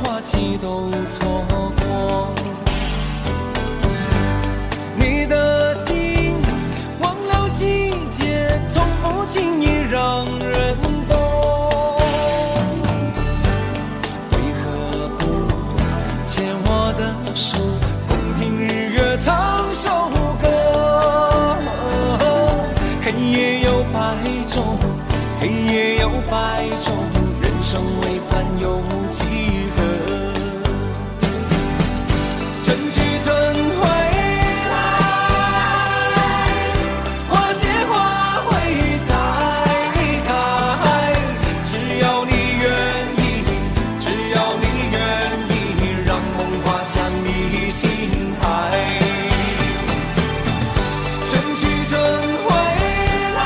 花期都错过。你的心忘了季节，从不轻易让人懂。为何不牵我的手，共听日月唱首歌？黑夜有白昼，黑夜有白昼，人生为盼有几何？春去春回来，花谢花会再开。只要你愿意，只要你愿意，让梦滑向你心海。春去春回来，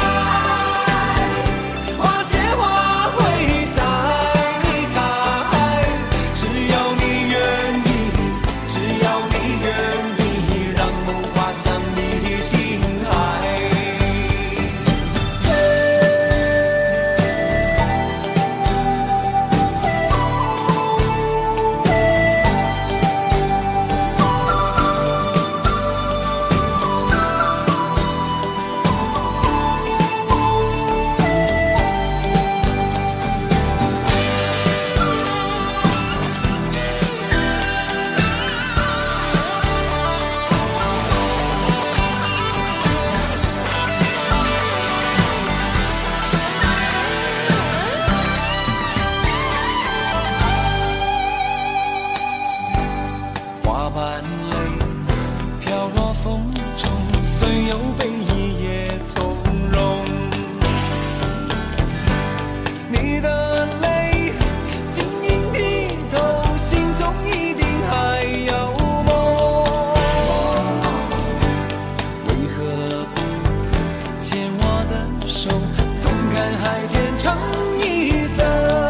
花谢花会再开。只要你愿意，只要你愿意，让梦滑向你心海。花瓣泪飘落风中，虽有悲意也从容。你的泪晶莹剔透，心中一定还有梦。为何不牵我的手，分开海天成一色？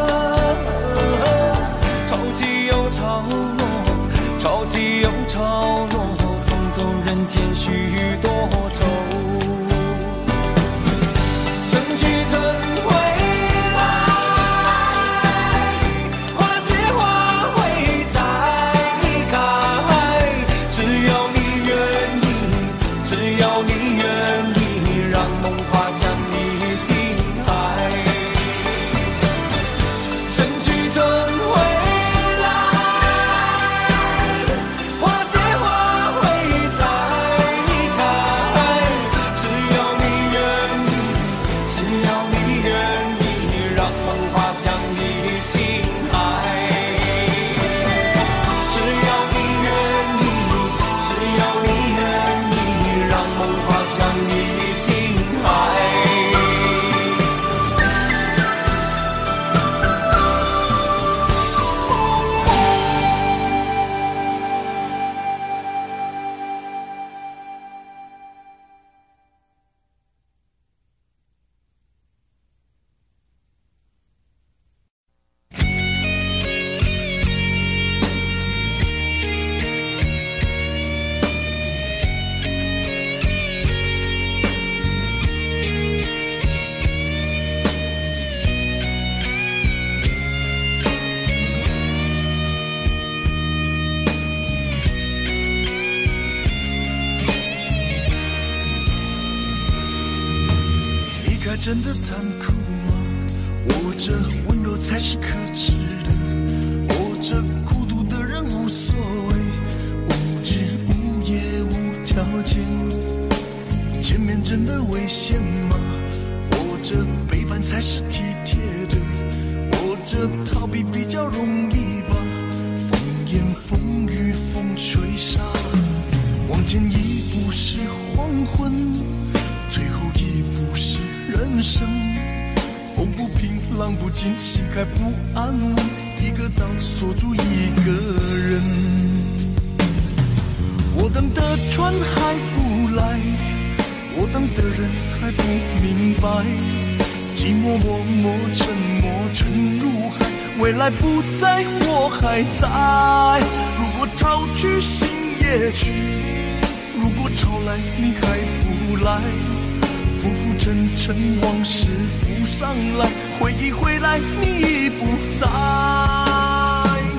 潮起又潮落，潮起又潮落，送走人间许多愁。春去春回来，花谢花会再开。只要你愿意，只要你愿意，让梦滑向你心海。春去春回来，花谢花会再开。只要你愿意，只要你愿意，让梦滑向你心海。只要你愿意，只要你愿意，让梦滑向你心海。 离开真的残酷吗？或者温柔才是可耻的？或者孤独的人无所谓，无日无夜无条件？见面真的危险吗？或者背叛才是体贴的？或者逃避比较容易吧？风言风语风吹沙，往前一步是黄昏，退后一步是人生。风不平浪不静，心还不安稳，一个岛锁住一个人。我等的船还不来，我等的人还不明白，寂寞默默沉默沉入海，未来不在我还在。如果潮去心也去，如果潮来你还不来，浮浮沉沉往事浮上来，回忆回来你已不在。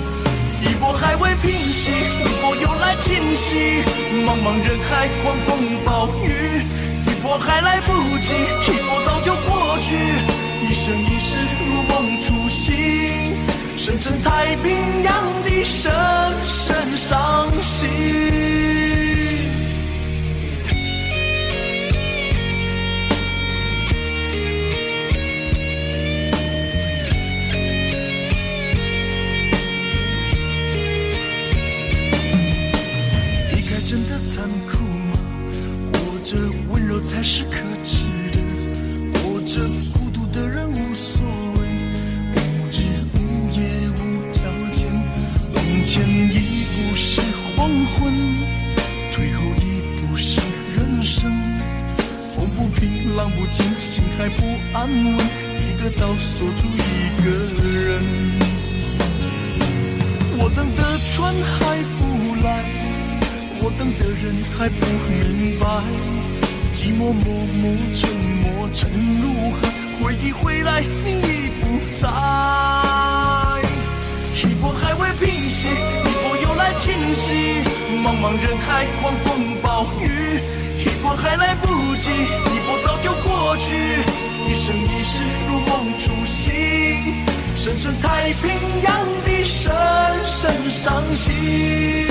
息，茫茫人海，狂风暴雨，一波还来不及，一波早就过去。一生一世如梦初醒，深深太平洋的深深伤心。真的残酷吗？活着温柔才是可耻的，活着孤独的人无所谓，无日无夜无条件，往前一步是黄昏，退后一步是人生。风不平浪不静，心还不安稳，一个岛锁住一个人。我等的船还不来，我等的人还不明白，寂寞默默沉默沉如海，回忆回来你已不在。一波还未平息，一波又来侵袭，茫茫人海，狂风暴雨，一波还来不及，一波早就过去。一生一世如梦初醒，深深太平洋的深深伤心。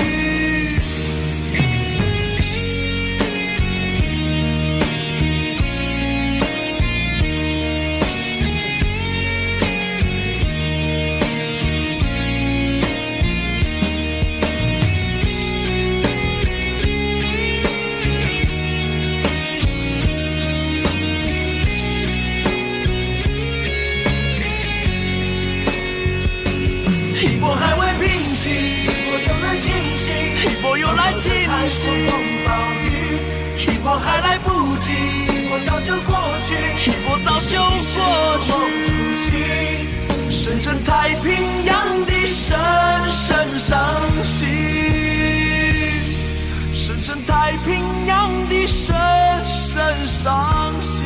一波还未平息，一波又来侵袭，一波又来侵袭，风暴雨，一波还来不及，一波早就过去，一波早就过去。深深太平洋的深深伤心，深深太平洋的深深伤心。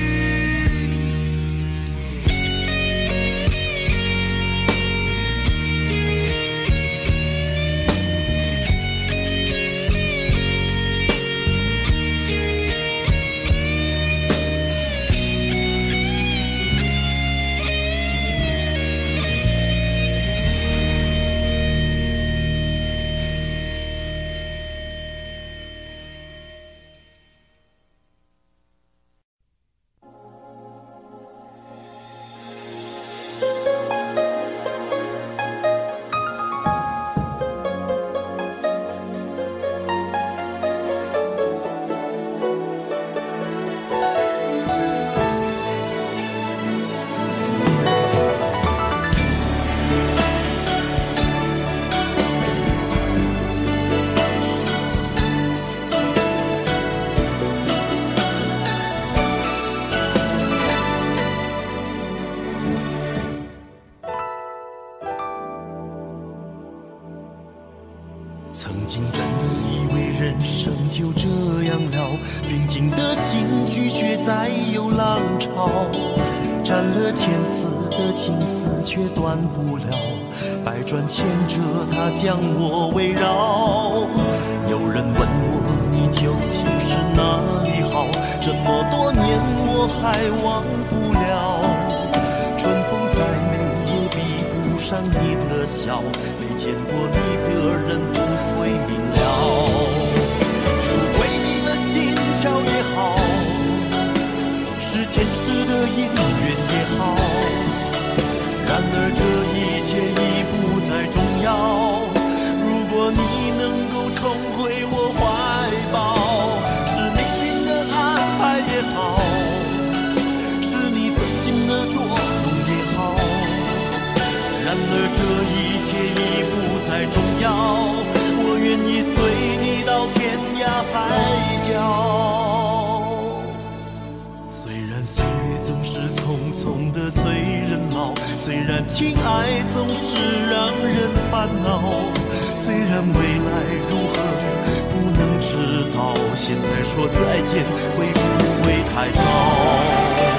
曾经真的以为人生就这样了，平静的心拒绝再有浪潮，斩了千次的情丝却断不了，百转千折它将我围绕。有人问我你究竟是哪里好，这么多年我还忘不了。春风再美也比不上你的笑，没见过你的人不会明了。是鬼迷了心窍也好，是前世的因缘也好，然而这一切已不再重要。如果你能够重回我怀抱，是命运的安排也好，是你存心的捉弄也好，然而这一切已不再重要。我愿意随你到天涯海角。虽然岁月总是匆匆的随人老，虽然情爱总是让人烦恼，虽然未来如何不能知道，现在说再见会不会太早？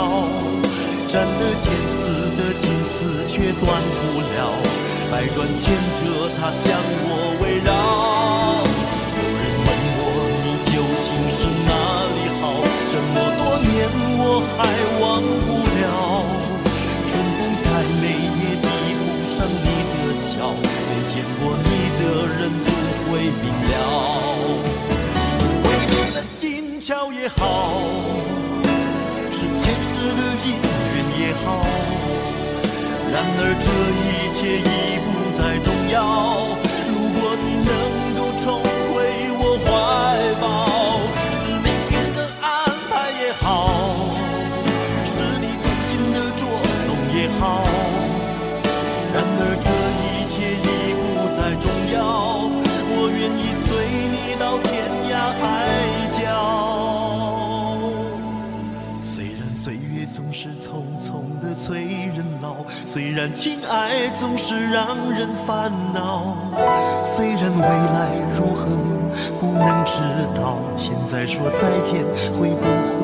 了，斩了千次的情丝却断不了，百转千折它将我围绕。有人问我你究竟是哪里好，这么多年我还忘不了。春风再美也比不上你的笑，没见过你的人不会明了。是鬼迷了心窍也好，是前世的因缘也好，然而这一切已不再重要。如果你能够重回我怀抱，是命运的安排也好，是你精心的捉弄也好，然而这一切已不再重要。我愿意随你到天涯海角。虽然岁月总是匆匆的催人老，虽然情爱总是让人烦恼，虽然未来如何不能知道，现在说再见会不会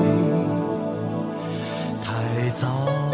太早？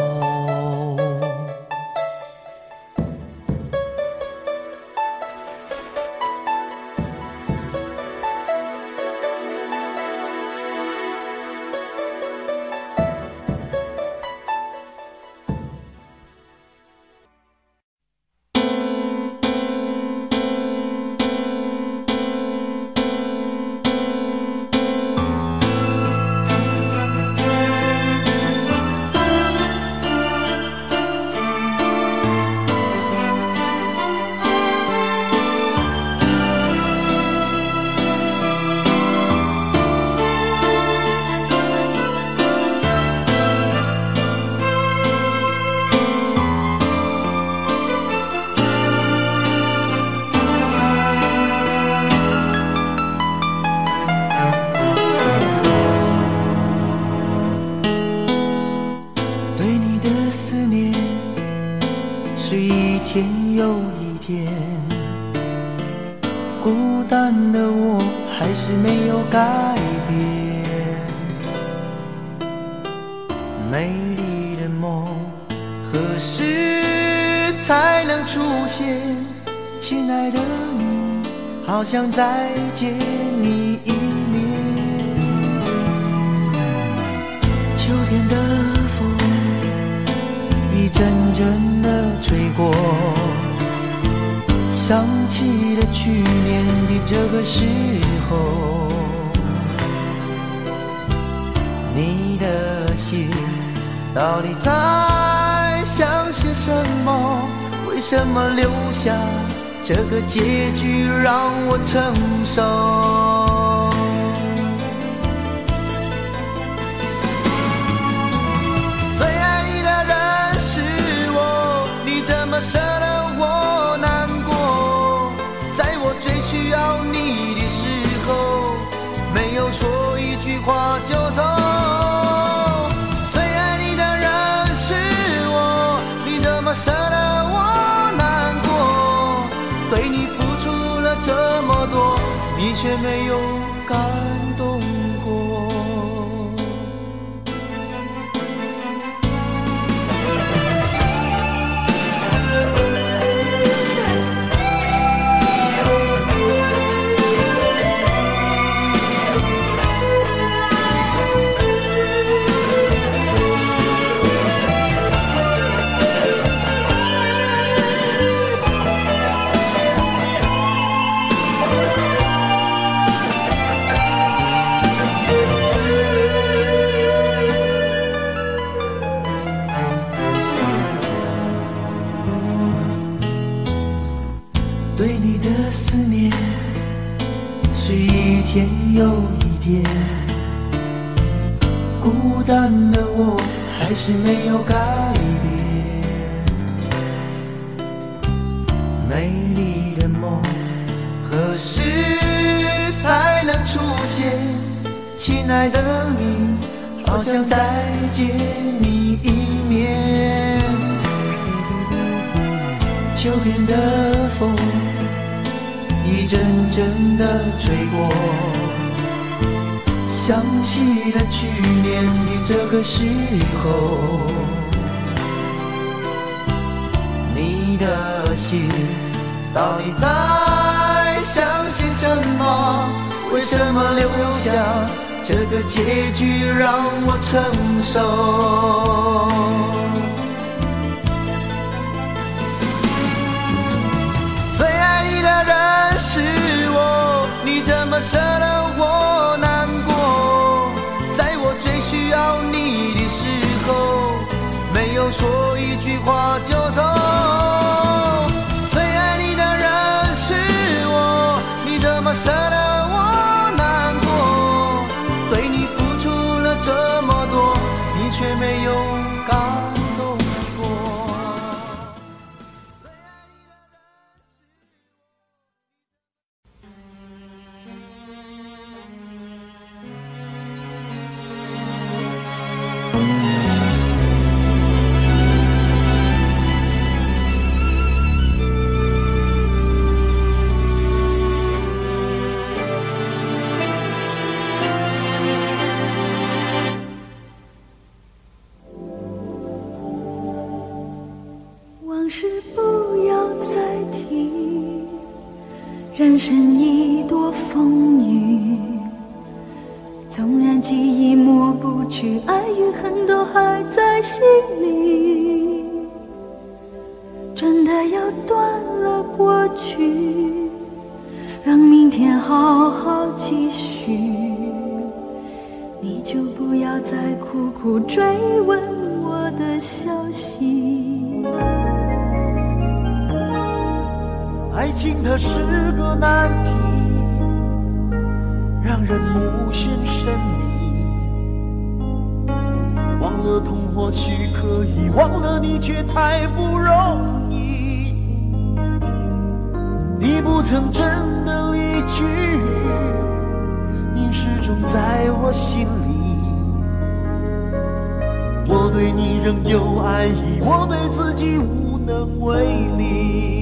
孤单的我还是没有改变，美丽的梦何时才能出现？亲爱的你，好想再见你一面。秋天的风一阵阵的吹过，想起了去年的这个时候，你的心到底在想些什么？为什么留下这个结局让我承受？最爱你的人是我，你怎么舍得我难过？在我最需要你的时候，没有说一句话就走。最爱你的人是我，你怎么舍得我难过？对你付出了这么多，你却没有感动过。对你的思念是一天又一天，孤单的我还是没有改变。美丽的梦何时才能出现？亲爱的你，好想再见你一面。秋天的风一阵阵的吹过， 想起了去年的这个时候，你的心到底在想些什么？为什么留下这个结局让我承受？最爱你的人是我，你怎么舍得我难过？在我最需要你的时候，没有说一句话就走。最爱你的人是我，你怎么舍得我难过？对你付出了这么多，你却没有感动过。 往事不要再提，人生已多风雨，纵然记忆抹不去，爱与恨都还在心里。真的要断了过去，让明天好好继续，你就不要再苦苦追问我的消息。 爱情它是个难题，让人无限神秘。忘了痛或许可以，忘了你却太不容易。你不曾真的离去，你始终在我心里。我对你仍有爱意，我对自己无能为力。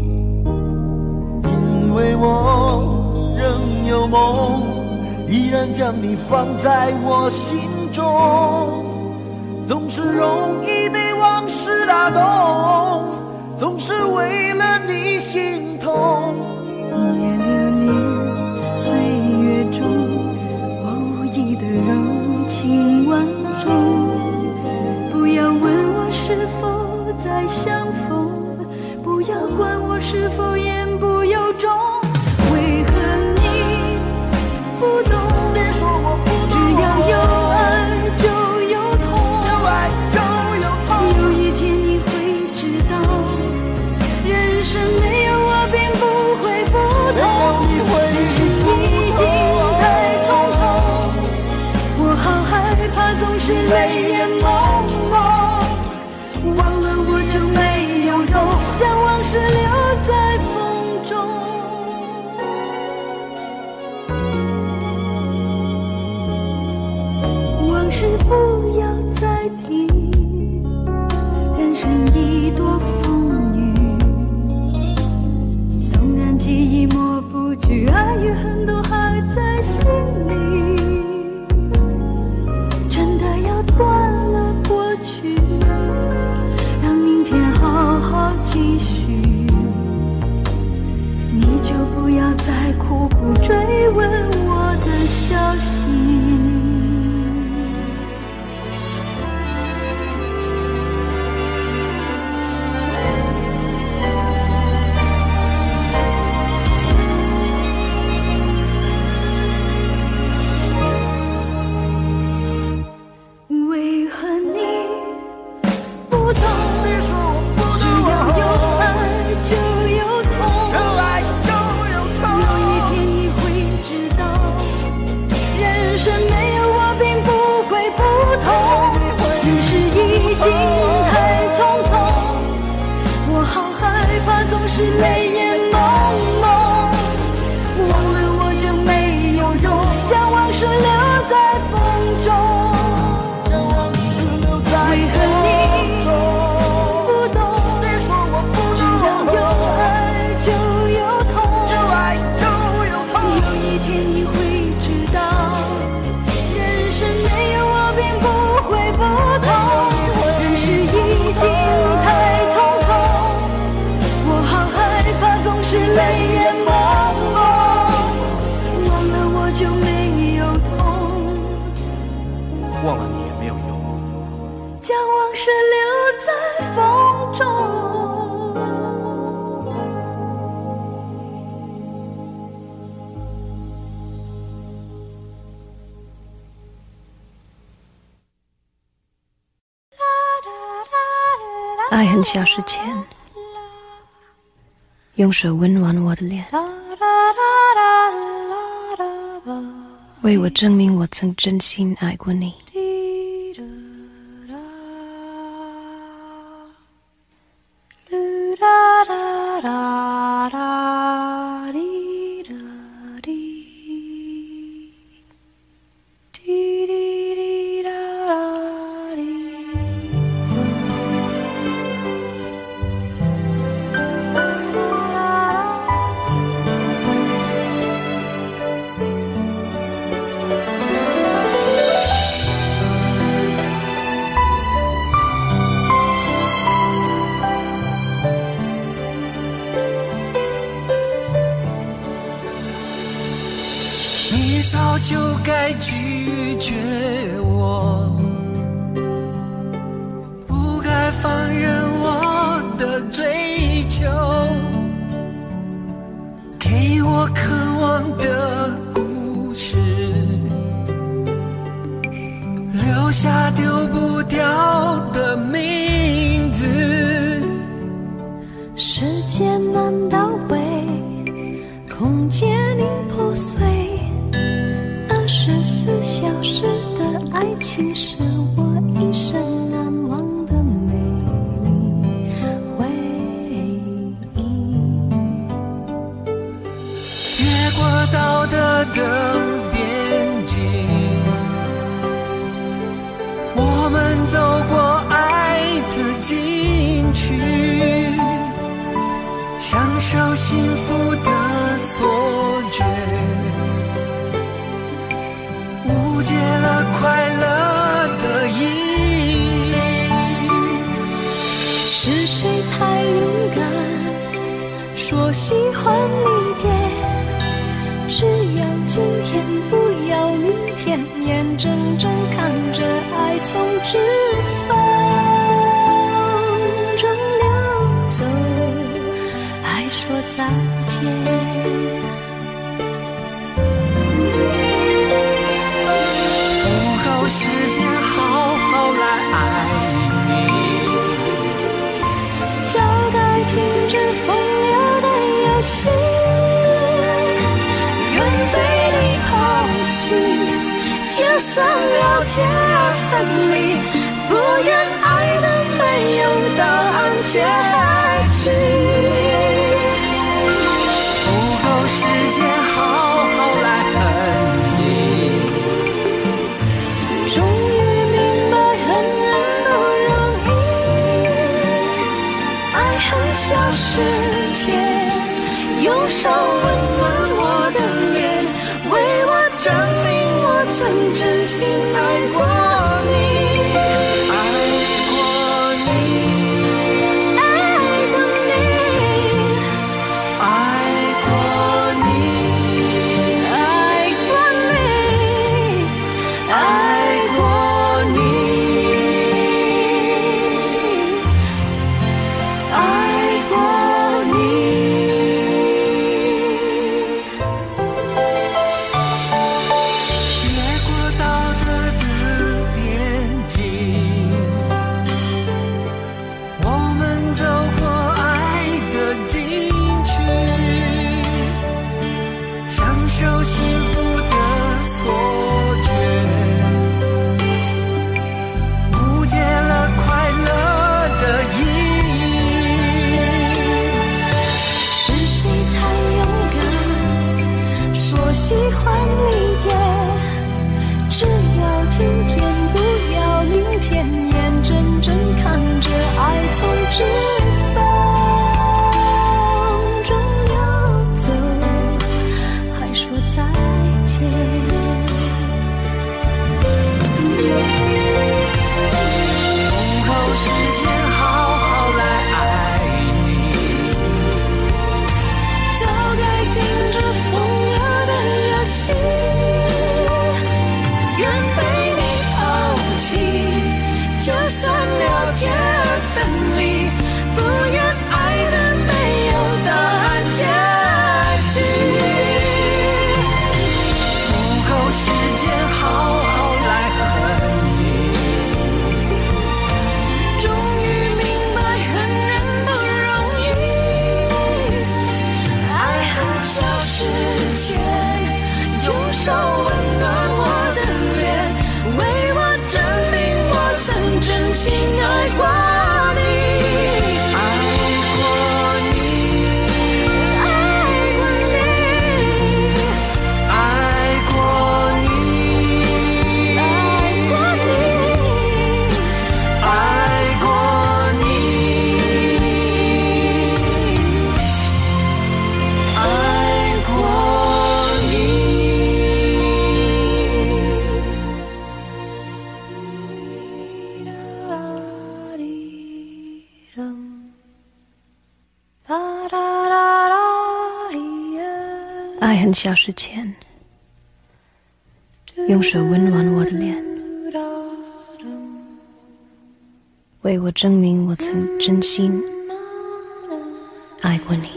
因为我仍有梦，依然将你放在我心中。总是容易被往事打动，总是为了你心痛。 一夜流连岁月中，我无意的柔情万种。不要问我是否再相逢，不要管我是否言不由衷。为何你不懂？ 别说我不懂， 只要有爱就有痛， 有爱就有痛。 有一天你会知道，人生没有我并不会不同，只是已经太匆匆。我好害怕总是泪眼朦胧，忘了我就没有用，将往事留在风中。往事不要再提，人生已多风雨，纵然记忆抹不去，爱与恨都还在心里。真的要断了过去，让明天好好继续，你就不要再苦苦追问我的消息。为何你不懂？ 别说我不只懂， 要有爱就有痛， 有爱就有痛。 有一天你会知道，人生没有我并不会不同，只是已经太匆匆。我好害怕总是泪眼朦胧，忘了我就没有用，将往事留在风中。 将往事留在为何你不懂？ 别说我不只要有爱就有痛， 有爱就有痛。 有一天你会知道， 忘了你也没有用。 将往事留在风中。 爱很小时前，用手温暖我的脸，为我证明我曾真心爱过你。 你早就该拒绝我，不该放任我的追求，给我渴望的故事，留下丢不掉的名字。 时间难倒回，空间已破碎，24小时的爱情是我一生难忘的美丽回忆。 越过道德的边境，我们走过爱的禁区，享受幸福的错觉，误解了快乐的意义。 是谁太勇敢，说喜欢离别，只要今天不要明天，眼睁睁看着爱从指缝中流走，还说再见。 时间好好来爱你， 早该停止风流的游戏，愿被你抛弃，就算了解而分离，不愿爱的没有答案结局。 不够时间好好来恨你， 终于明白恨人不容易，爱恨小时前，用手温暖我的脸，为我证明我曾真心爱过你。喜欢离别，只要今天不要明天，眼睁睁看着爱从指缝中流走，还说再见。 不够时间好好来爱你， 早该停止风流的游戏，愿被你抛很小时前，用手温暖我的脸，为我证明我曾真心爱过你。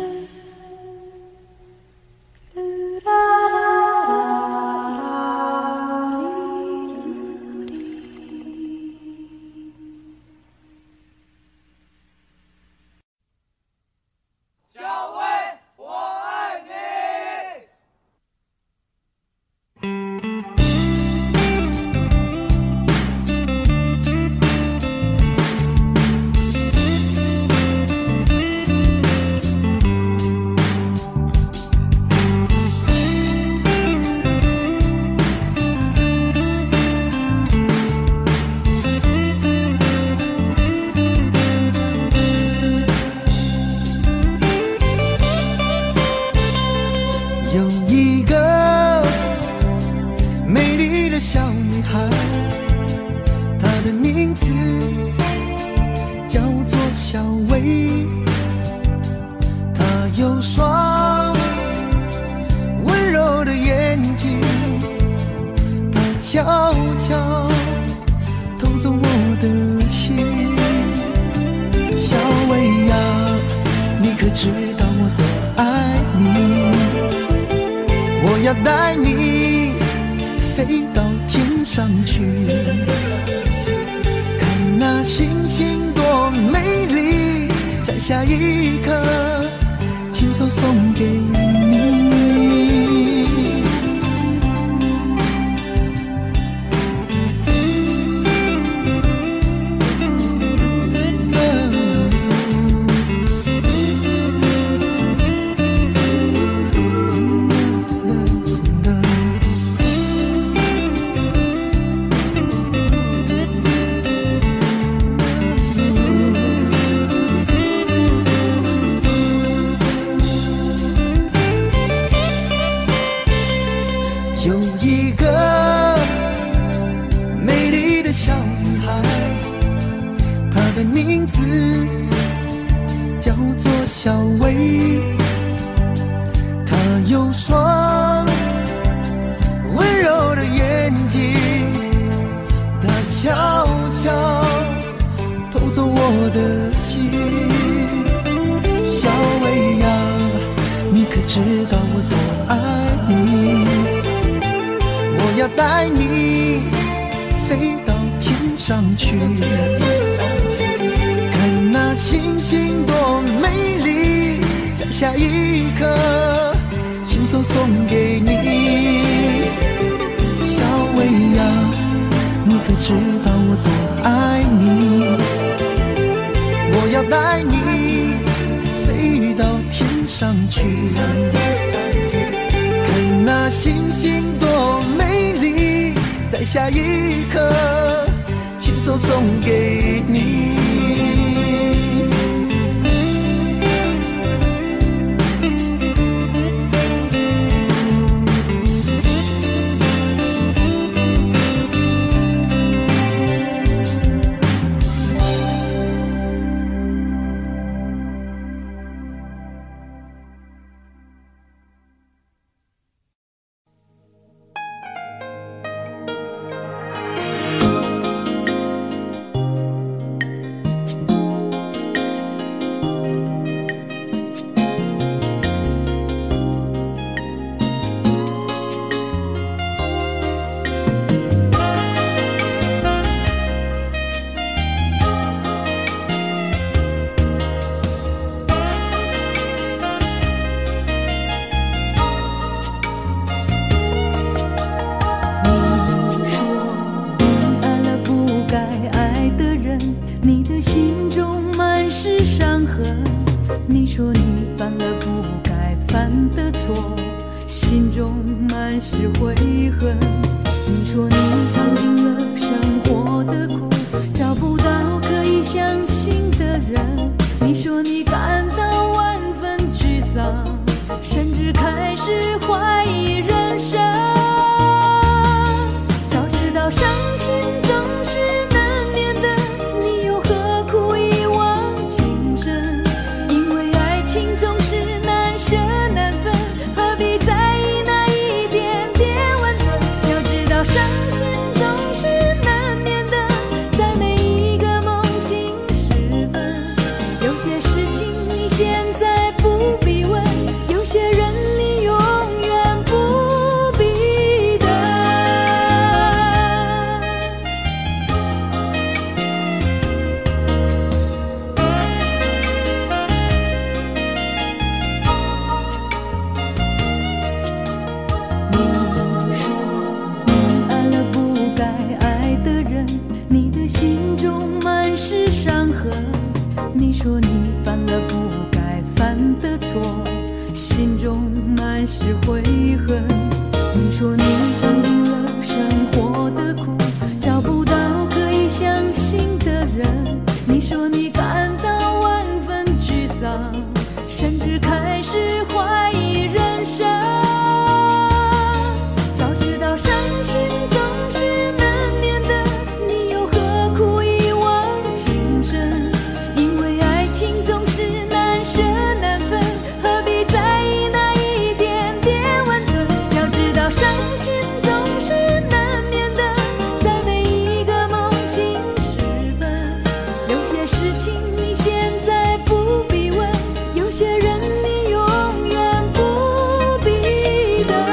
情总是难舍难分，何必在意满是悔恨。你说你尝尽了生活的苦，找不到可以相信的人。你说你感到万分沮丧，甚至开始怀疑人生。早知道伤心总是难免的，你又何苦一往情深？因为爱情总是难舍难分，何必在意那一点点温存？要知道伤心总是难免的，在每一个梦醒时分。有些事情你现在不必问，有些人你永远不必等。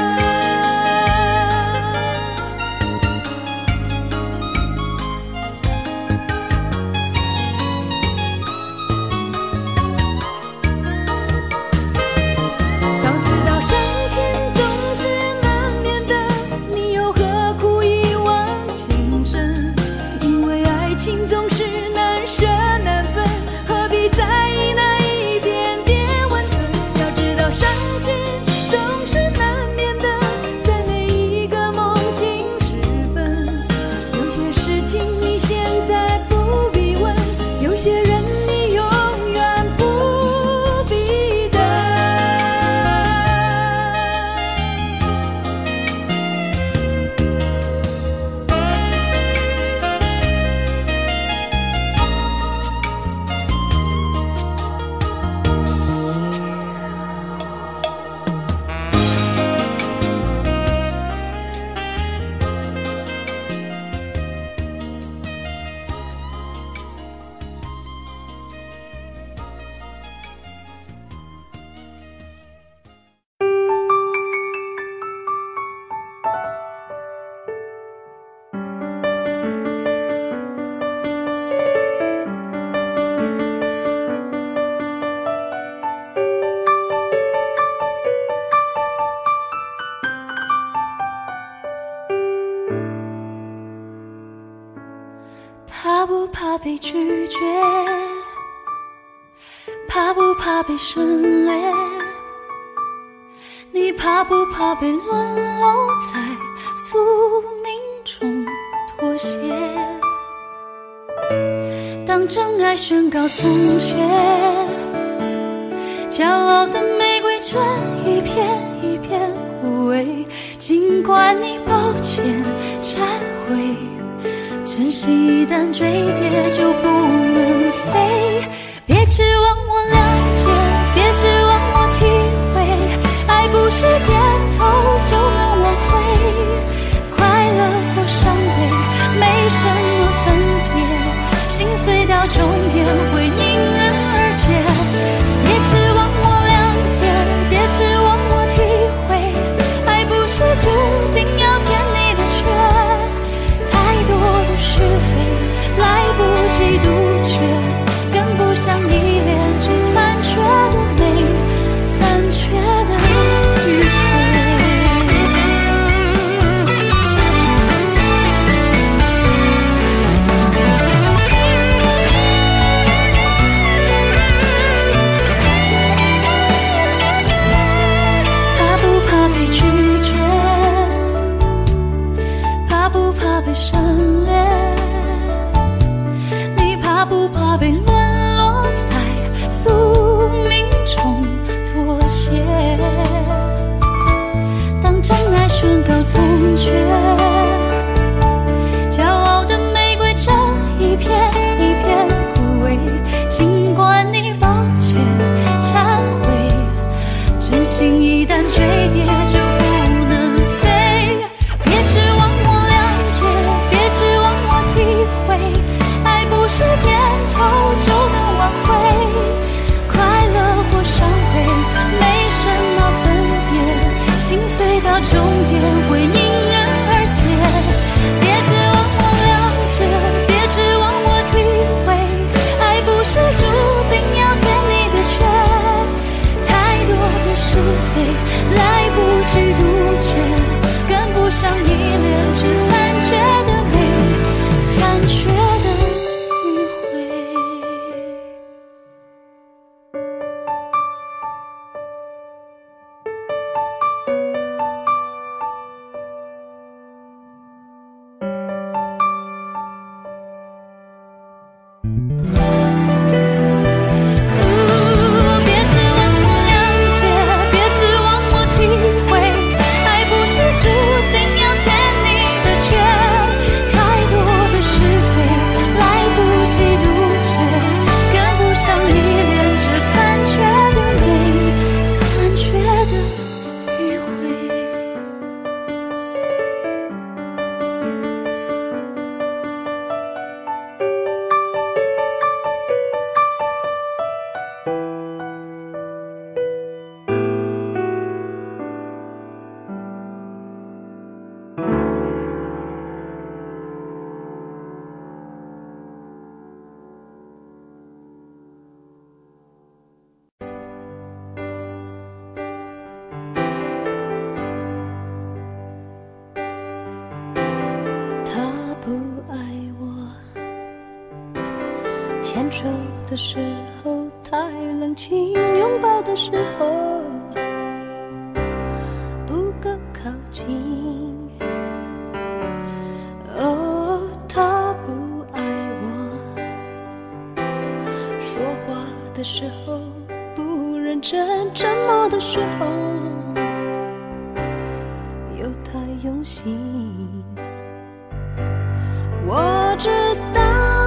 早知道伤心总是难免的，你又何苦一往情深？因为爱情总是难舍难分，何必在意那一点点温存？要知道伤心总是难免的，在每一个梦醒时分。有些事情你现在不必问，有些人你永远不必等。怕不怕被拒绝？怕不怕被省略？你怕不怕被沦落在宿命中妥协？当真爱宣告从缺，骄傲的玫瑰正一片一片枯萎。尽管你抱歉忏悔，真心一旦坠跌就不能飞。别指望我了解，别指望我体会，爱不是点头就能挽回。快乐或伤悲没什么分别，心碎到终点会因人而解。别指望我了解，别指望我体会，爱不是注定要填你的缺。太多的是非来不及杜绝，跟不上依恋只残缺的美，残缺的迂回。 求的时候，太冷清，拥抱的时候不够靠近。哦，他不爱我，说话的时候不认真，沉默的时候又太用心。我知道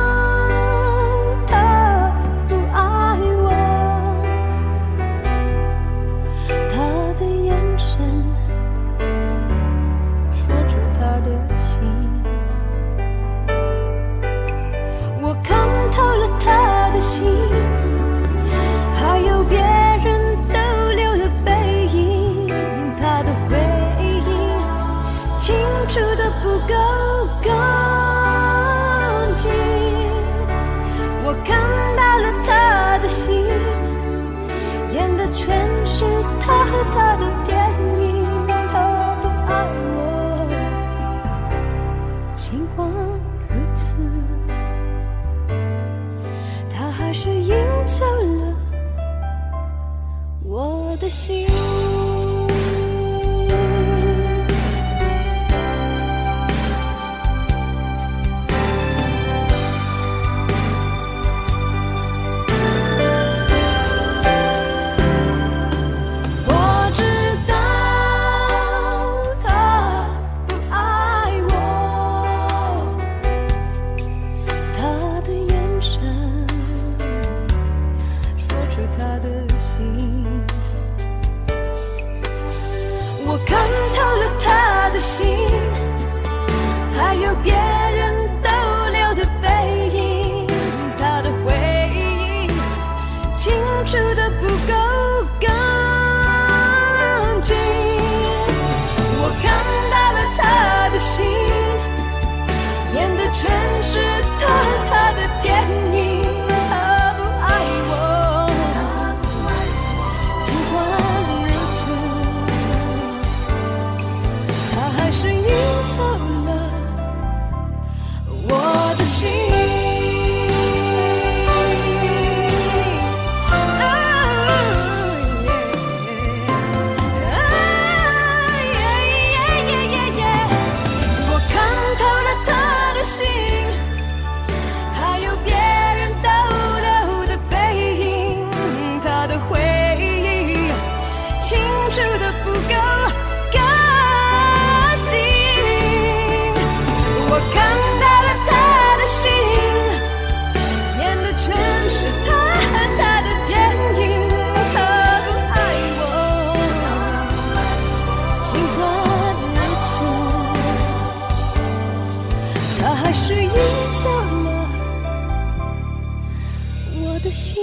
他不爱我，他的眼神说出他的情，我看透了他的心，还有别人逗留的背影，他的回应清楚的不够干净。我看到了他的心，演的全是他和他的电影。他不爱我，尽管如此，他还是赢走了我的心。我看透了他的心，还有别人逗留的背影，他的回应清楚的不够干净。我看到了他的心，演的全是他和他的电影。他不爱我，尽管如此，还是赢走了我的心。我看透了他的心，还有别人逗留的背影，他的回忆清楚的不够干净。我看到了他的心，演的全是他和他的电影。他不爱我，尽管如此，他还是赢走了我的心。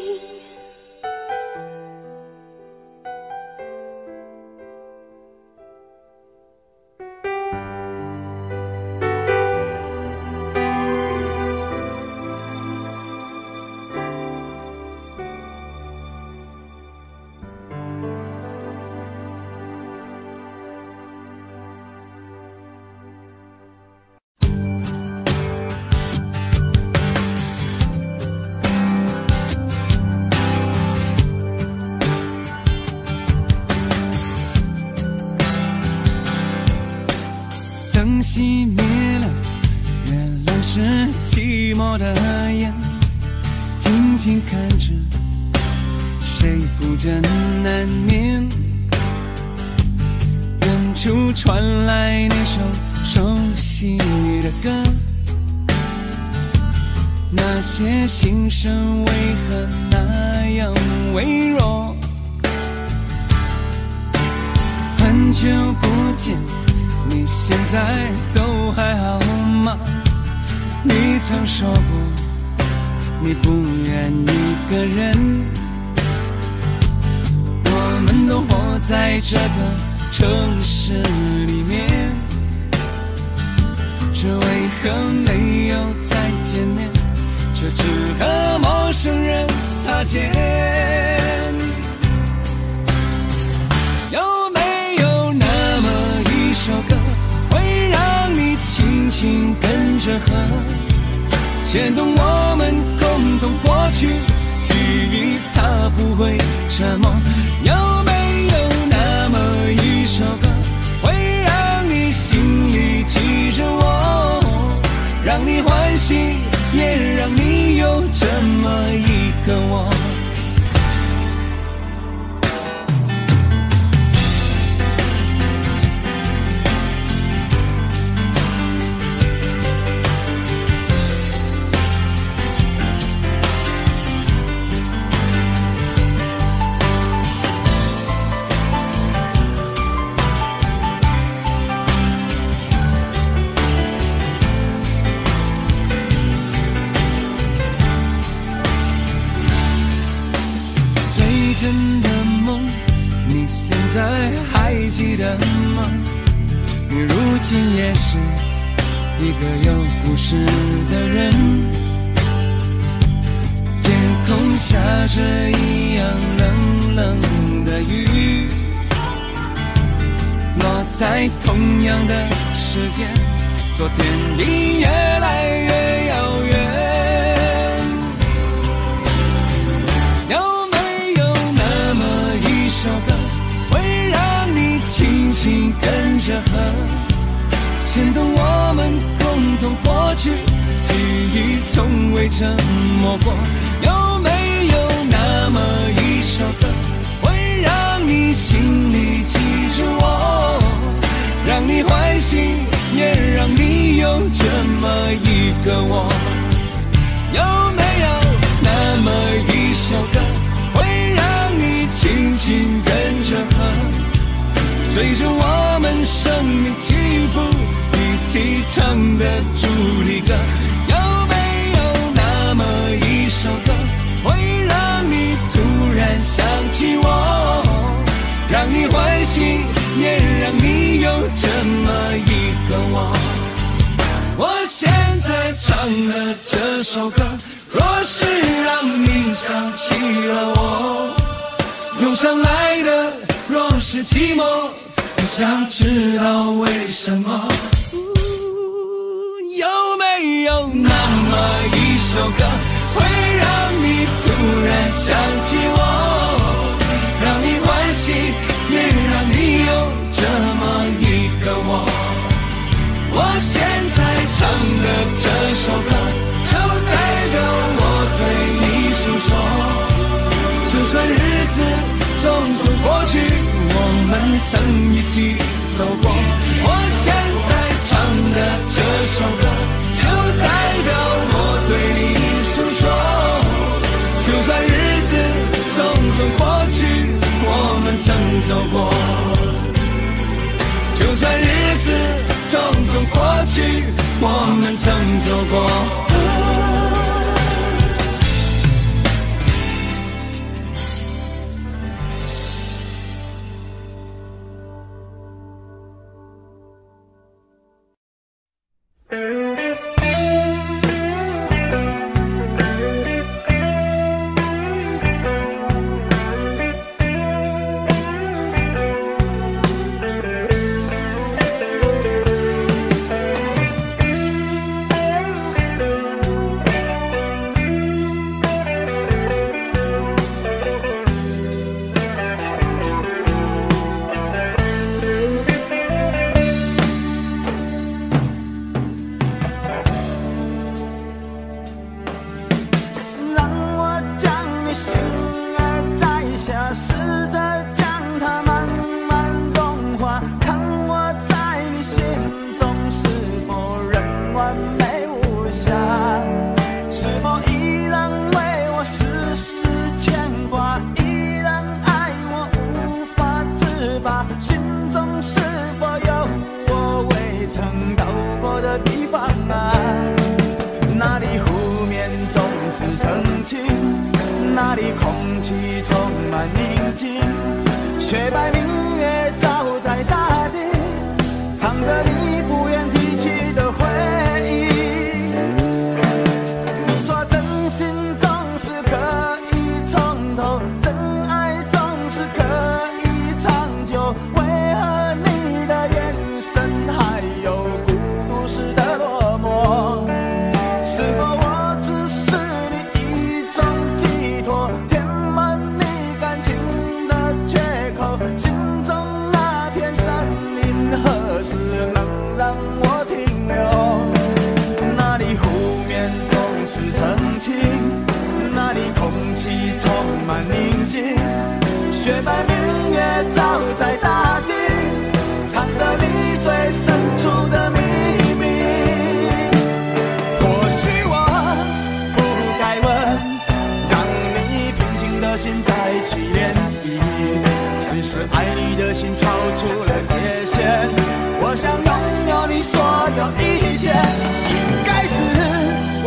灯熄灭了，月亮是寂寞的眼，静静看着谁孤枕难眠。远处传来那首熟悉的歌，那些心声为何那样微弱？很久不见，你现在都还好吗？你曾说过你不愿一个人，我们都活在这个城市里面，这为何没有再见面，却只和陌生人擦肩？有没有那么一首歌，会让你轻轻跟着和，牵动我们共同话不会沉默？有没有那么一首歌，会让你心里记着我，让你欢喜，也让你有这么一个我？真的梦，你现在还记得吗？你如今也是一个有故事的人。天空下着一样冷冷的雨，落在同样的时间，昨天离越来越遥远。首歌会让你轻轻跟着和，牵动我们共同过去，记忆从未沉默过。有没有那么一首歌，会让你心里记着我，让你欢喜，也让你有这么一个我？有没有那么一首歌，会让你轻轻跟着和，随着我们生命起伏一起唱的主题歌？有没有那么一首歌，会让你突然想起我，让你欢喜，也让你有这么一个我？我现在唱的这首歌，若是让你想起了我，涌上来的若是寂寞，我想知道为什么？有没有那么一首歌，会让你突然想起我，让你欢喜，也让你有这么一个我？我现在唱的这首歌，就代表我对你诉说，就算日子匆匆过去，我们曾一起走过。我现在唱的这首歌，就代表我对你诉说，就算日子匆匆过去，我们曾走过。就算日子匆匆过去，我们曾走过。 那里空气充满宁静，雪白明月照在大地，唱着你不愿提起的回忆。你说真心总是可以从头，真爱总是可以长久，为何你的眼神还有孤独时的落寞？是否我只是你一种寄托，填满你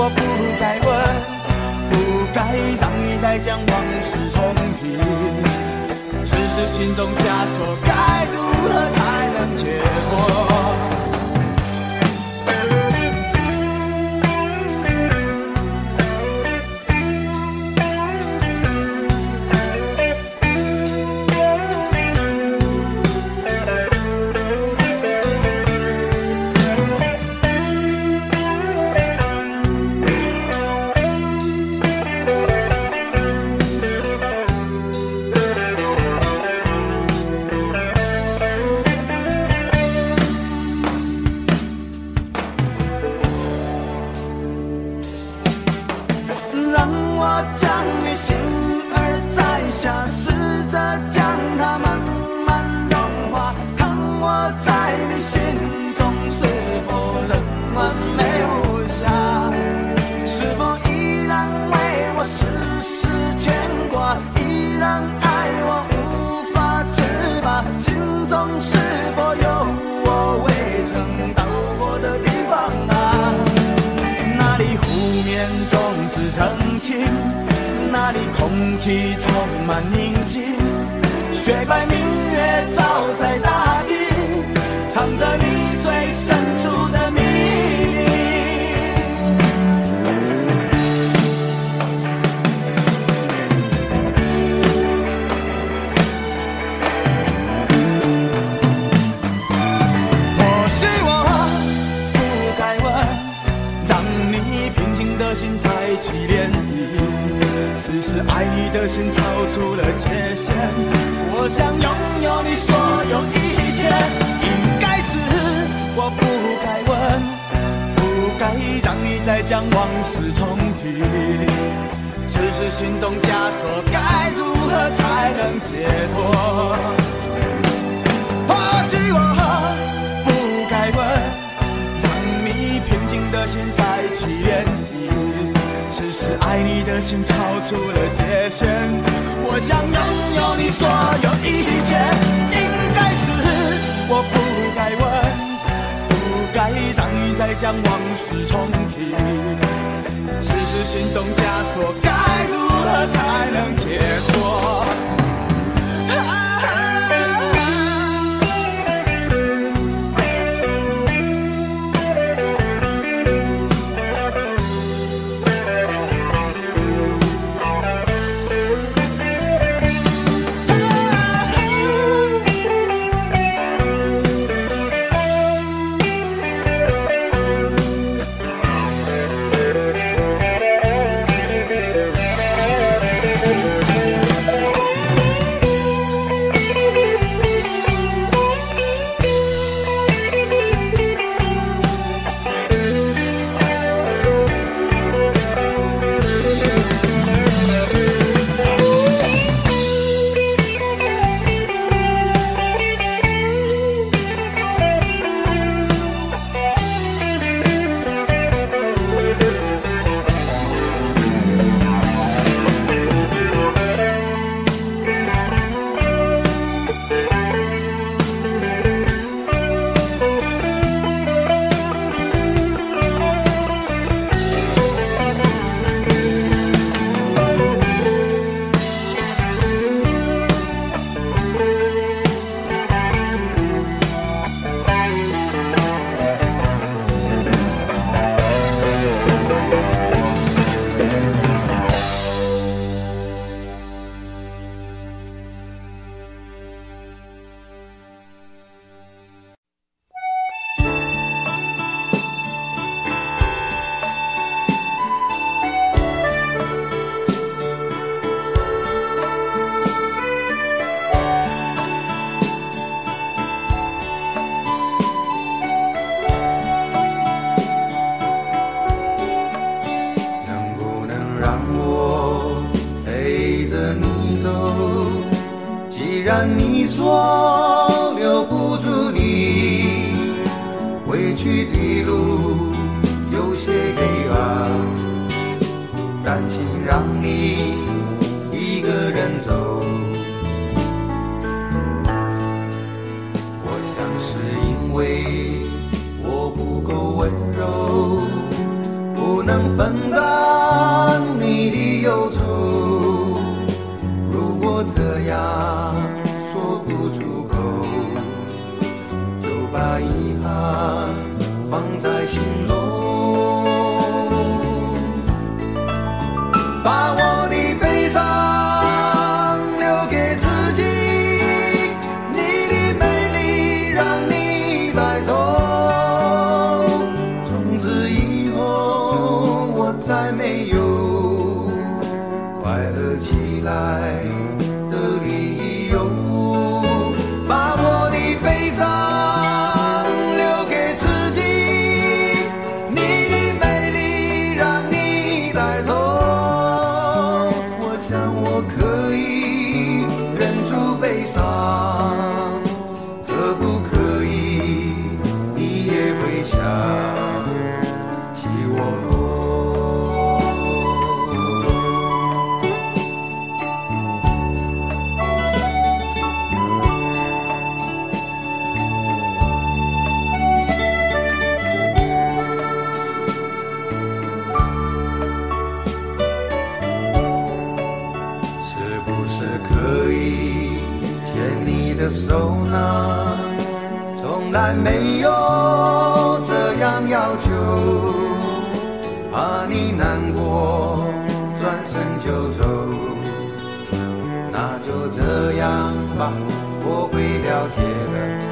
我不该问，不该让你再将往事重提。只是心中枷锁，该如何才能解脱？那里空气充满宁静，雪白明月照在大地，藏着你最深处的秘密。或许我不该问，让你平静的心再起涟漪。只是爱你的心超出了界限，我想拥有你所有一切。应该是我不该问，不该让你再将往事重提。只是心中枷锁，该如何才能解脱？或许我不该问，让你平静的心再起涟漪。只是爱你的心超出了界限，我想拥有你所有一切。应该是我不该问，不该让你再将往事重提。只是心中枷锁，该如何才能解脱？然你说留不住你，回去的路有些黑暗，担心让你一个人走。我想是因为我不够温柔，不不能分担你的忧愁？如果这样说不出口，就把遗憾放在心中，把我的悲伤留给自己，你的美丽让你带走。从此以后我再没有快乐起来的理由，把我的悲伤留给自己，你的美丽让你带走。我想我可以忍住悲伤，可不可以你也会想起我？是不是可以牵你的手呢？从来没有这样要求，怕你难过转身就走，那就这样吧，我会了解的。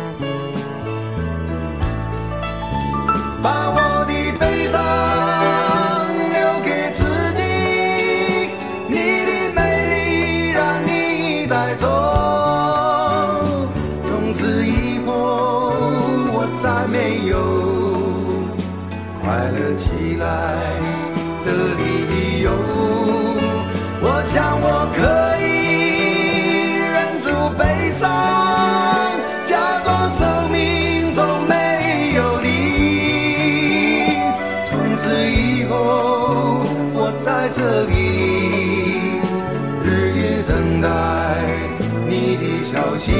把我的悲伤留给自己，你的美丽让你带走。从此以后我再没有快乐起来的理由。我想我可以忍住悲伤，假装生命中没有你。从此以后我在这里日夜等待你的消息，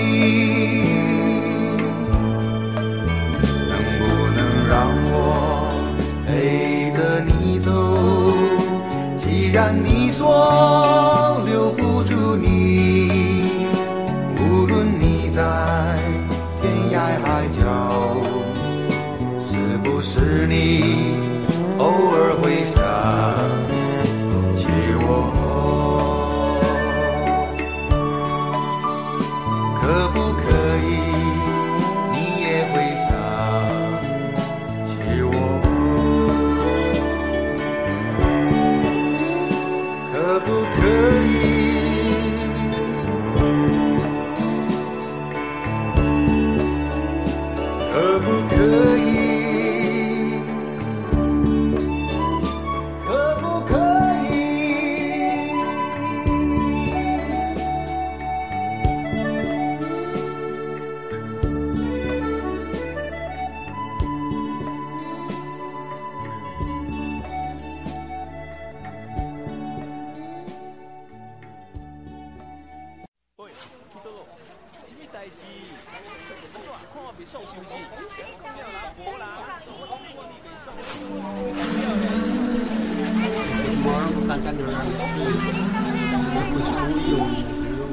能不能让我陪着你走？既然你说留不住你，无论你在天涯海角，是不是你偶尔会想起我？可不可以你也会想起我？可不可以？可不可以？可不可以？ 喂，去倒咯？什么代志？安怎？看我袂爽是不是？讲了啦，无啦，我看你袂爽。 我不敢讲的啦，不是我有。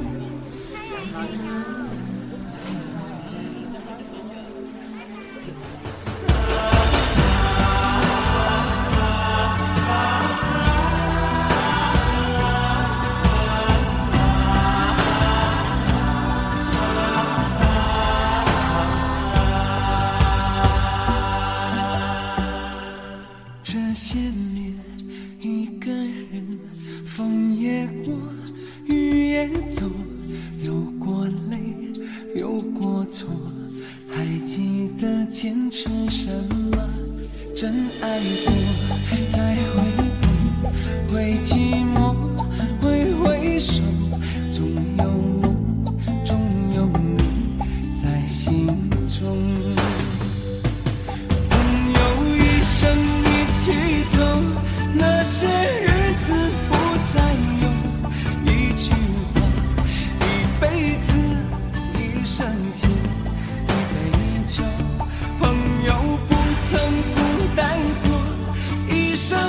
这些年一个人，风也过，雨也走，有过泪，有过错，还记得坚持什么？真爱过，再回头，会寂寞，会回首，总有梦，总有你在心中。那些日子不再有，一句话，一辈子，一生情，一杯酒，朋友不曾孤单过，一生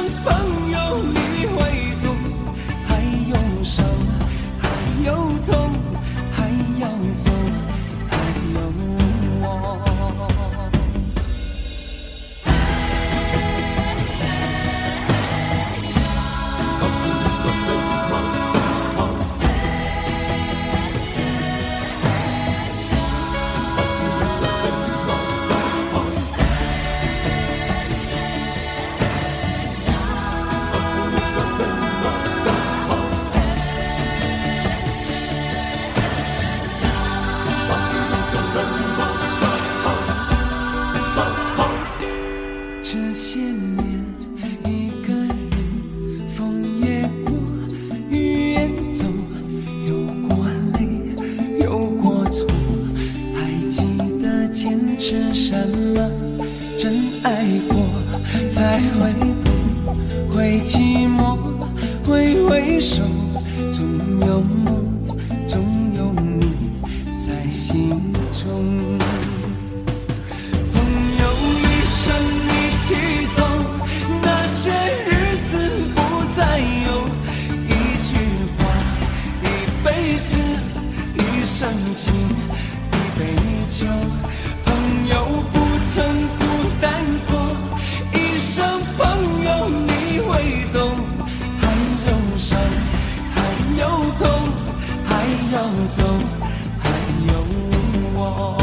寂寞，挥挥手，总有梦，总有你在心中。朋友一生一起走，那些日子不再有。一句话，一辈子，一生情，一杯酒。朋友不曾孤单过，一生朋友你会懂。还有伤，还有痛，还要走，还有我。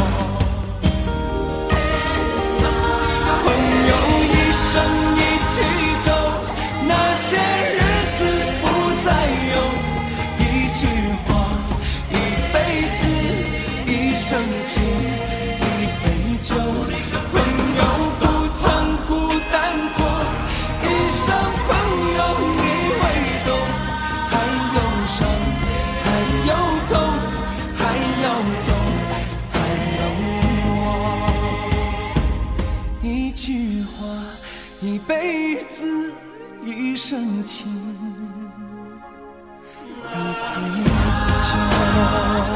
朋友一生一起走，那些日子不再有。一句话，一辈子，一生情，一杯酒。朋友不曾孤单过，一生朋友你会懂。还有伤，还有痛，还要走，还有我。一句话，一辈子，一生情，一杯酒。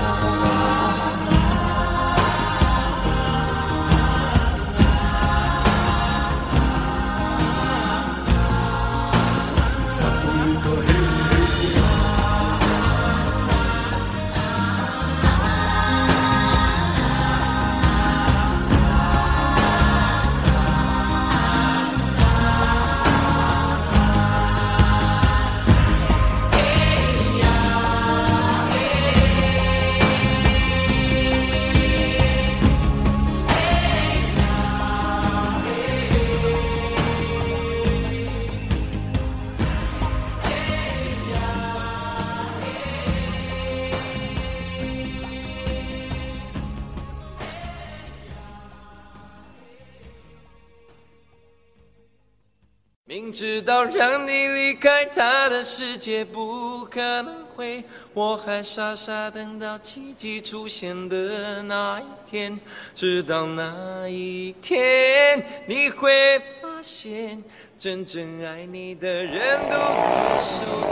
明知道让你离开他的世界不可能会，我还傻傻等到奇迹出现的那一天。直到那一天，你会发现，真正爱你的人独自守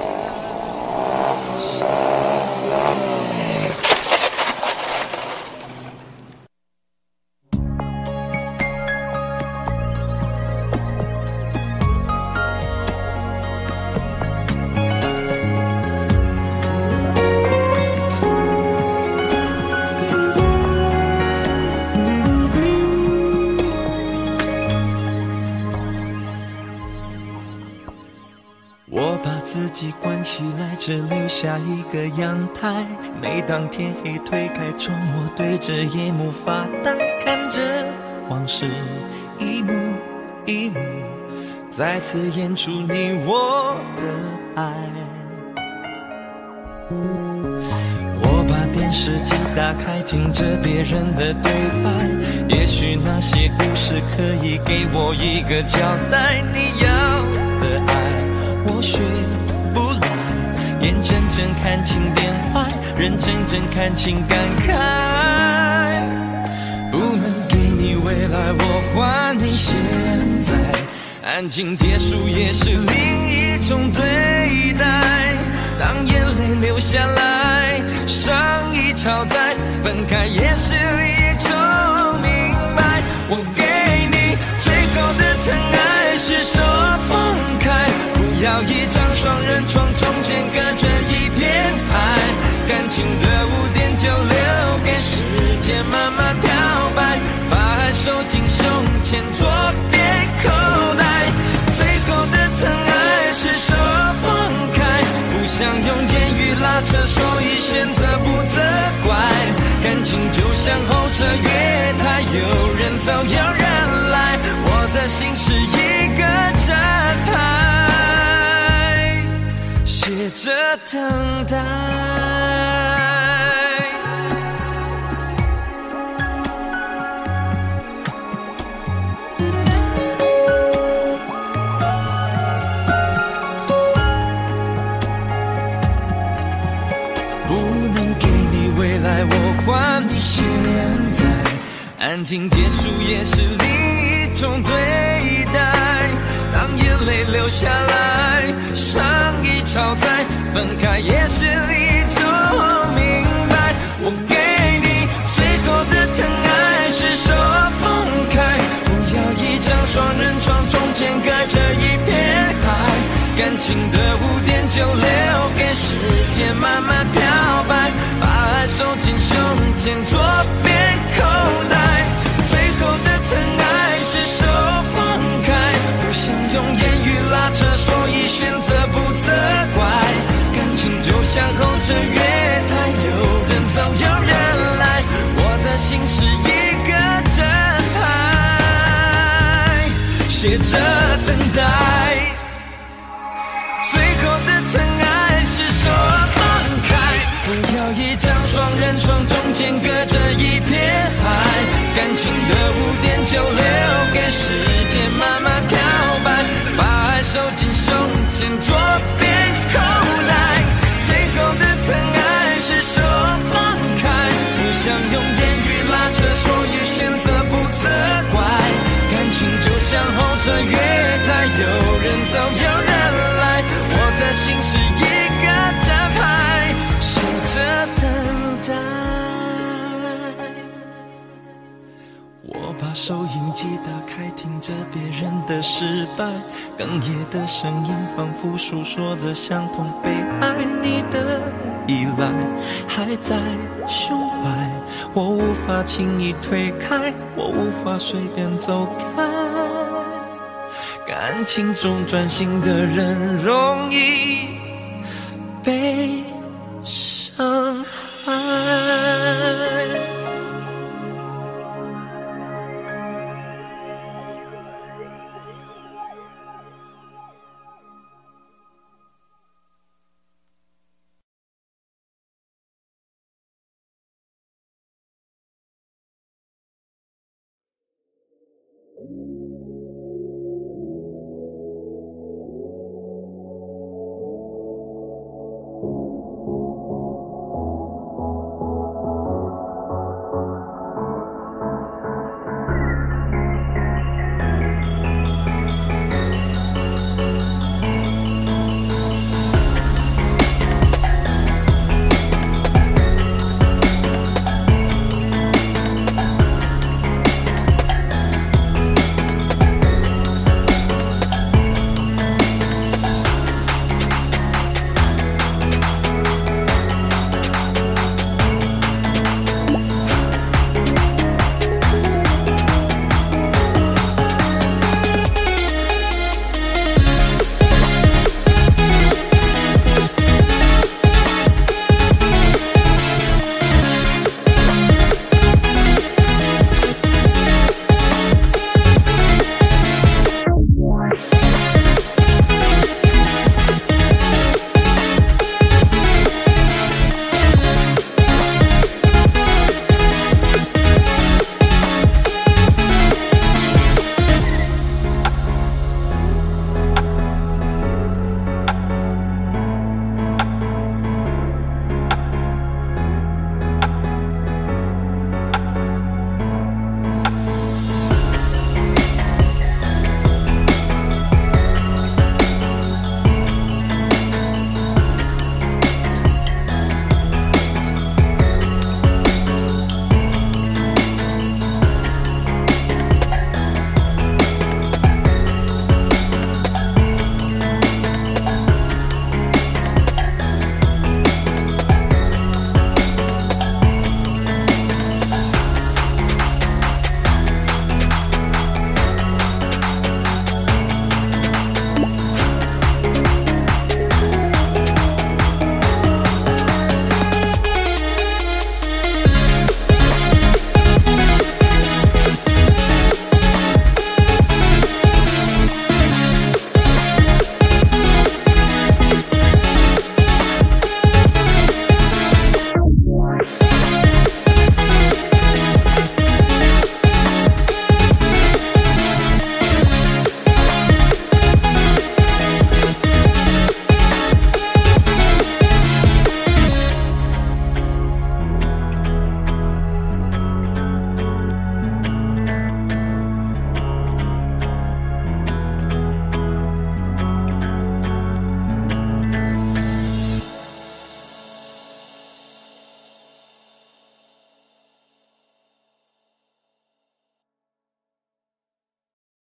着。自己关起来，只留下一个阳台。每当天黑，推开窗，我对着夜幕发呆，看着往事一幕一幕，再次演出你我的爱。我把电视机打开，听着别人的对白，也许那些故事可以给我一个交代。你要的爱，我学不来，眼睁睁看情变坏，人睁睁看情感慨。不能给你未来，我还你现在。安静结束也是另一种对待。当眼泪流下来，伤已超载，分开也是一种明白。我给你最后的疼爱，是手放开，不要一张双人床，中间隔着一片海。感情的污点就留给时间慢慢漂白，把爱收进胸前左边口袋。最后的疼爱是手放开，不想用言语拉扯，所以选择不责怪。感情就像候车月台，有人走有人来，我的心是一个站牌，写着等待。我还你现在，安静结束也是另一种对待。当眼泪流下来，上一场再分开也是一种明白。我给你最后的疼爱是手放开，不要一张双人床，中间隔着一片海，感情的污点就留给时间慢慢漂白，把爱收进胸前左边口袋。最后的疼爱是手放开，不想用言语拉扯，所以选择不责怪。感情就像候车月台，有人走有人来，我的心是一个真牌，写着等待。最后的疼爱是手放开，不要一张双人床，中间隔着一片海，感情的污点就留给时间慢慢漂白，把爱收进胸前左边口袋。最后的疼爱是手放开，不想用言语拉扯，所以选择不责怪。感情就像候车月台，有人走有人来，我的心是一个站牌，守着等待。我把收音机打开，听着别人的失败，哽咽的声音仿佛诉说着相同被爱你的依赖还在胸怀，我无法轻易推开，我无法随便走开。感情中专心的人容易被伤。